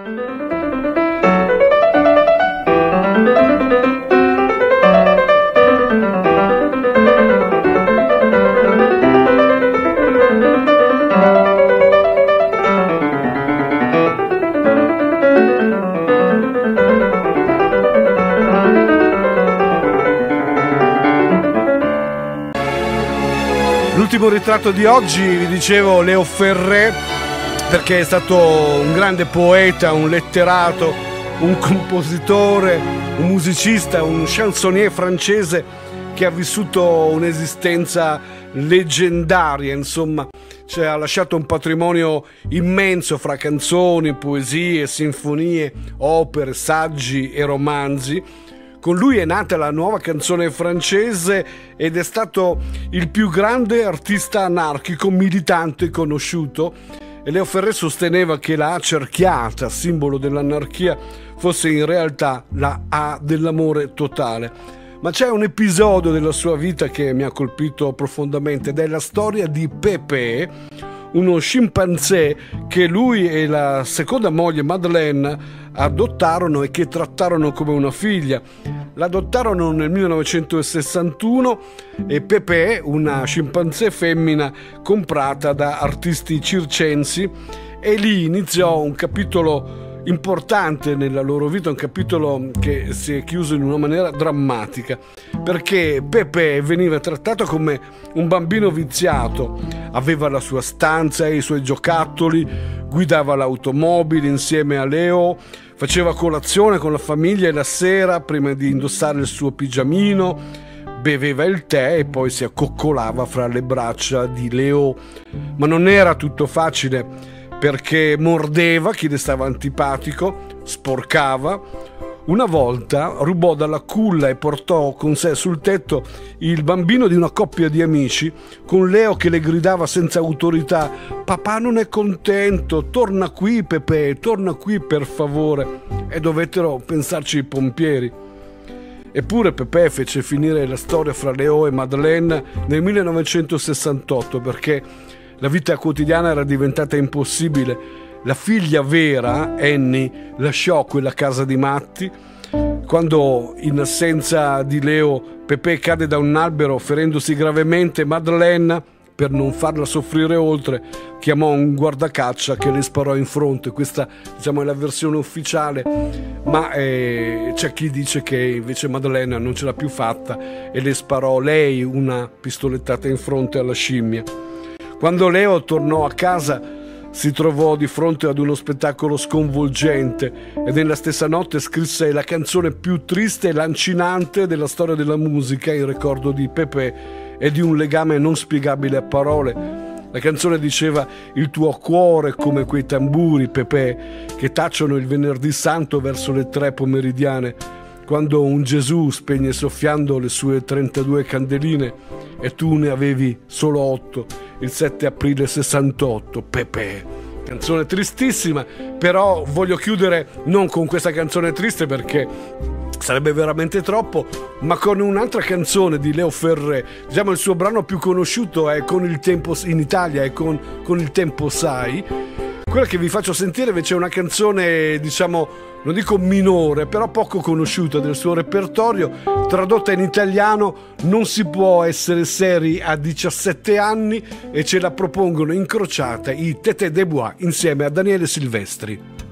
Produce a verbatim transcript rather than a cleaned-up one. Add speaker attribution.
Speaker 1: L'ultimo ritratto di oggi, vi dicevo, Léo Ferré, perché è stato un grande poeta, un letterato, un compositore, un musicista, un chansonnier francese che ha vissuto un'esistenza leggendaria, insomma, cioè, ha lasciato un patrimonio immenso fra canzoni, poesie, sinfonie, opere, saggi e romanzi. Con lui è nata la nuova canzone francese ed è stato il più grande artista anarchico militante conosciuto. E Léo Ferré sosteneva che la A cerchiata, simbolo dell'anarchia, fosse in realtà la A dell'amore totale. Ma c'è un episodio della sua vita che mi ha colpito profondamente ed è la storia di Pépé, uno scimpanzé che lui e la seconda moglie Madeleine adottarono e che trattarono come una figlia. L'adottarono nel millenovecentosessantuno e Pépé, una scimpanzé femmina comprata da artisti circensi, e lì iniziò un capitolo importante nella loro vita, un capitolo che si è chiuso in una maniera drammatica, perché Pépé veniva trattato come un bambino viziato, aveva la sua stanza e i suoi giocattoli, guidava l'automobile insieme a Leo, faceva colazione con la famiglia e la sera, prima di indossare il suo pigiamino, beveva il tè e poi si accoccolava fra le braccia di Leo. Ma non era tutto facile, perché mordeva chi le stava antipatico, sporcava. Una volta rubò dalla culla e portò con sé sul tetto il bambino di una coppia di amici, con Leo che le gridava senza autorità: «Papà non è contento, torna qui Pépé, torna qui per favore». E dovettero pensarci i pompieri. Eppure Pépé fece finire la storia fra Leo e Madeleine nel millenovecentosessantotto, perché la vita quotidiana era diventata impossibile. La figlia vera, Annie, lasciò quella casa di matti. Quando, in assenza di Leo, Pépé cade da un albero ferendosi gravemente, Madeleine, per non farla soffrire oltre, chiamò un guardacaccia che le sparò in fronte. Questa, diciamo, è la versione ufficiale, ma eh, c'è chi dice che invece Madeleine non ce l'ha più fatta e le sparò lei una pistolettata in fronte alla scimmia. Quando Leo tornò a casa si trovò di fronte ad uno spettacolo sconvolgente e nella stessa notte scrisse la canzone più triste e lancinante della storia della musica in ricordo di Pépé e di un legame non spiegabile a parole. La canzone diceva: «Il tuo cuore come quei tamburi, Pépé, che tacciono il venerdì santo verso le tre pomeridiane, quando un Gesù spegne soffiando le sue trentadue candeline e tu ne avevi solo otto, il sette aprile sessantotto, Pépé». Canzone tristissima, però voglio chiudere non con questa canzone triste perché sarebbe veramente troppo, ma con un'altra canzone di Léo Ferré. Diciamo il suo brano più conosciuto è Con il tempo in Italia, è con, con il tempo sai. Quella che vi faccio sentire invece è una canzone, diciamo, non dico minore, però poco conosciuta del suo repertorio, tradotta in italiano: Non si può essere seri a diciassette anni, e ce la propongono incrociata i Tété de Bois insieme a Daniele Silvestri.